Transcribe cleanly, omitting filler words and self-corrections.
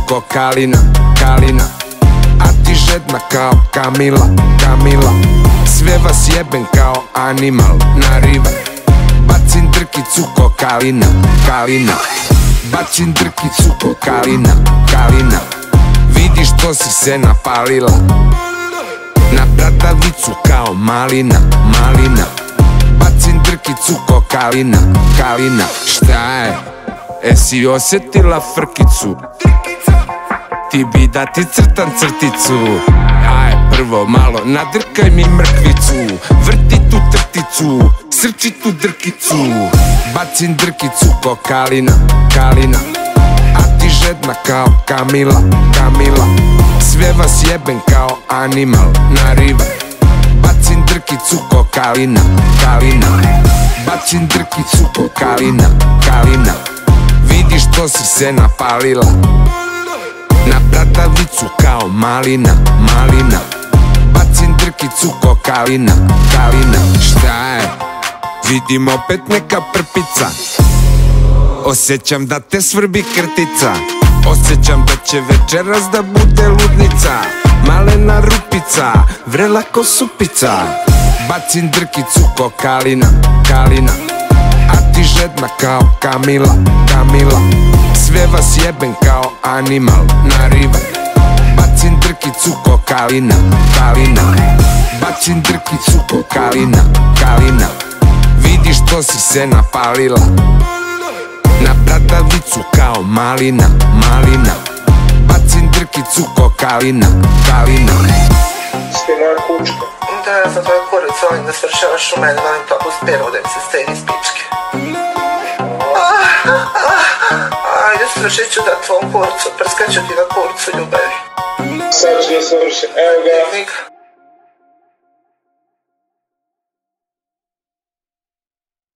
cuko kalina, kalina. A ti žedna kao Kamila, Kamila. Sve vas jebem kao animal na river. Bacim drkicu ko kalina, kalina. Bacim drkicu ko kalina, kalina. Vidiš što si se napalila. Na bradavicu kao malina, malina. Bacim drkicu ko kalina, kalina. Šta je? Esi osjetila frkicu? Ti bi da ti crtam crticu. Aj, prvo malo nadrkaj mi mrkvicu. Vrti tu trticu, srči tu drkicu. Bacim drkicu ko kalina, kalina. A ti žedna kao Kamila, Kamila. Sve vas jebem kao animal na river. Bacim drkicu ko kalina, kalina. Bacim drkicu ko kalina, kalina. Vidiš što si se napalila. Na bradavicu kao malina, malina. Bacim drkicu ko kalina, kalina. Šta je? Vidim opet neka prpica. Osjećam da te svrbi krtica. Osjećam da će večeras da bude ludnica. Malena rupica, vrela ko supica. Bacim drkicu ko kalina, kalina. A ti žedna kao Kamila, Kamila. Sve vas jebem kao animal na river. Bacim drkicu ko kalina, kalina. Bacim drkicu ko kalina, kalina. Vidiš što si se napalila. Na bradavicu kao malina, malina. Bacim drkicu ko kalina, kalina. Ste moja kučka? Da, ja sam tvoja kurica, volim da svršavaš u mene, volim toplu speru da mi se stedi iz pičke. Ajde, svršit ću da tvom kurcu, prskaću ti na kurcu ljubavi. Sad ću da svršim, evo ga.